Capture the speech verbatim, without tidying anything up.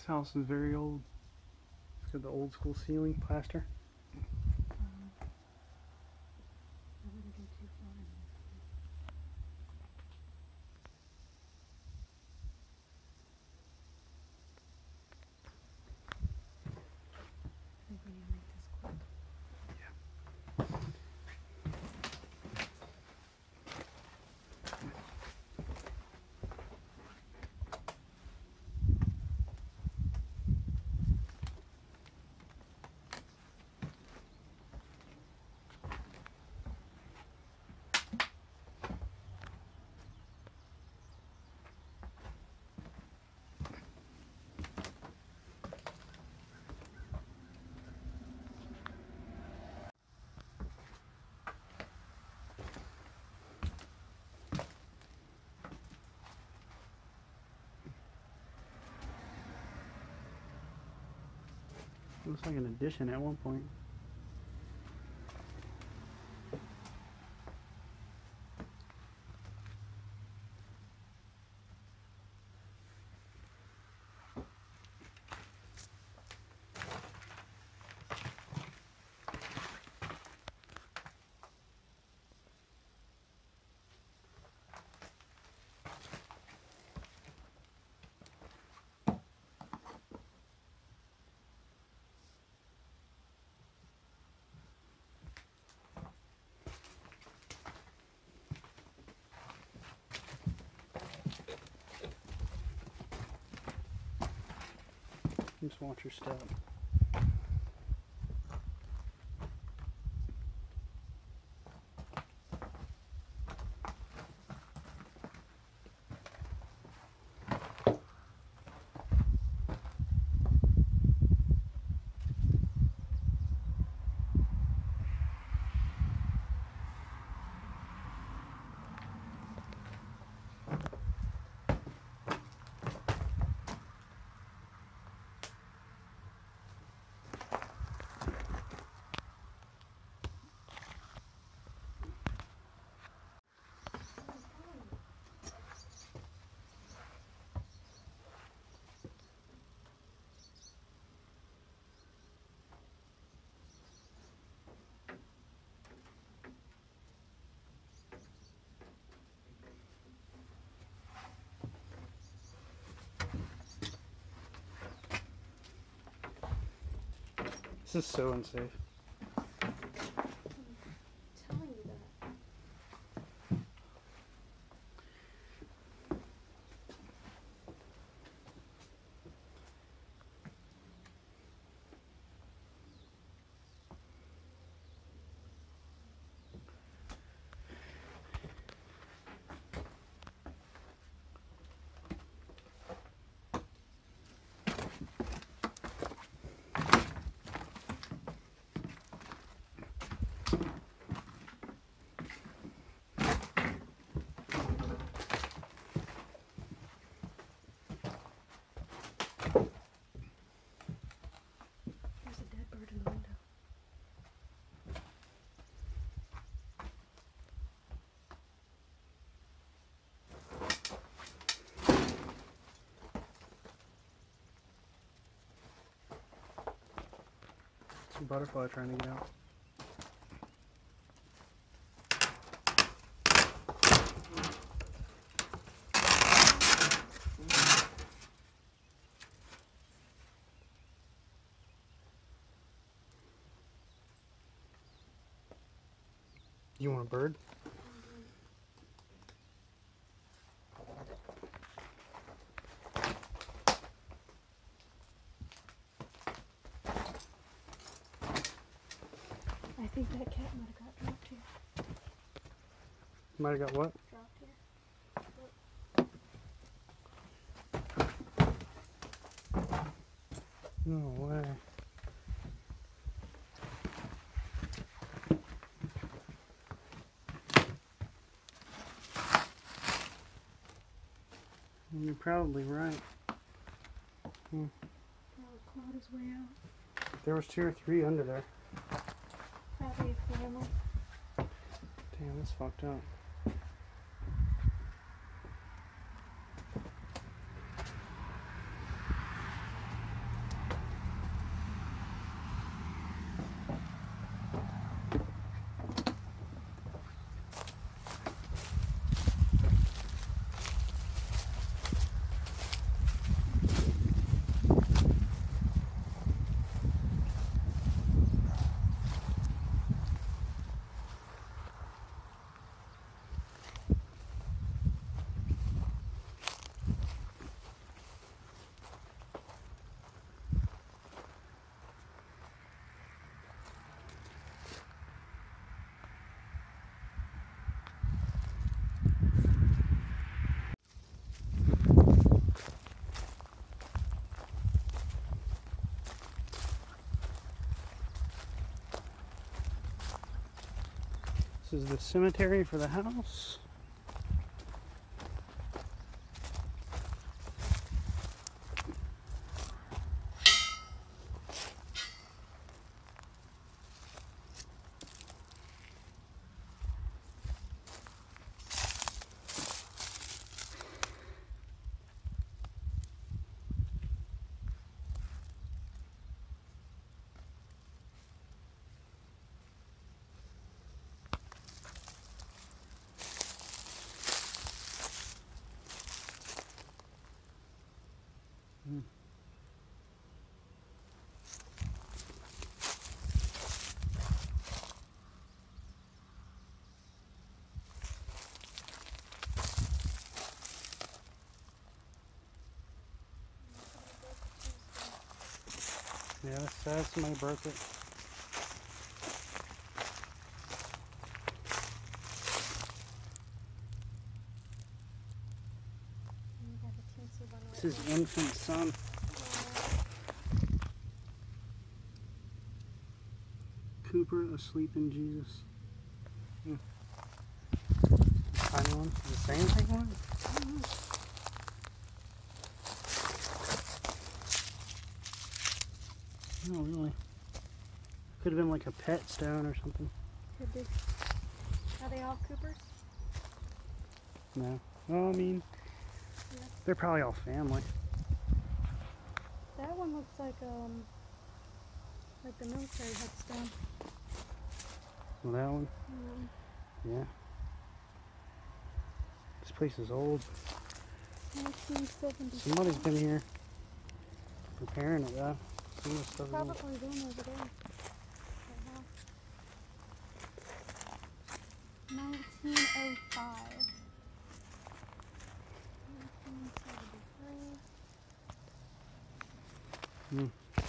house is very old. It's got the old school ceiling plaster. Looks like an addition at one point. Just watch your step. This is so unsafe. I'm telling you that. There's a dead bird in the window. It's a butterfly trying to get out. You want a bird? I think that cat might have got dropped here. Might have got what? Dropped here. No way. You're probably right. Hmm. Probably clawed his way out. There was two or three under there. Probably a family. Damn, that's fucked up. This is the cemetery for the house. Hmm. Yeah, that's sad. Somebody broke it. This is infant son. Cooper asleep in Jesus. Hmm. Tiny one. Is the same thing one? Mm-hmm. Oh, really? Could have been like a pet stone or something. Could be. Are they all Coopers? No. Well, I mean, Yeah. they're probably all family. That one looks like um like the military headstone. Well, that one? Mm-hmm. Yeah. This place is old. nineteen seventy. Somebody's been here repairing it, though. Some of this stuff is old. Probably them over there. nineteen oh five. nineteen seventy-three. Hmm.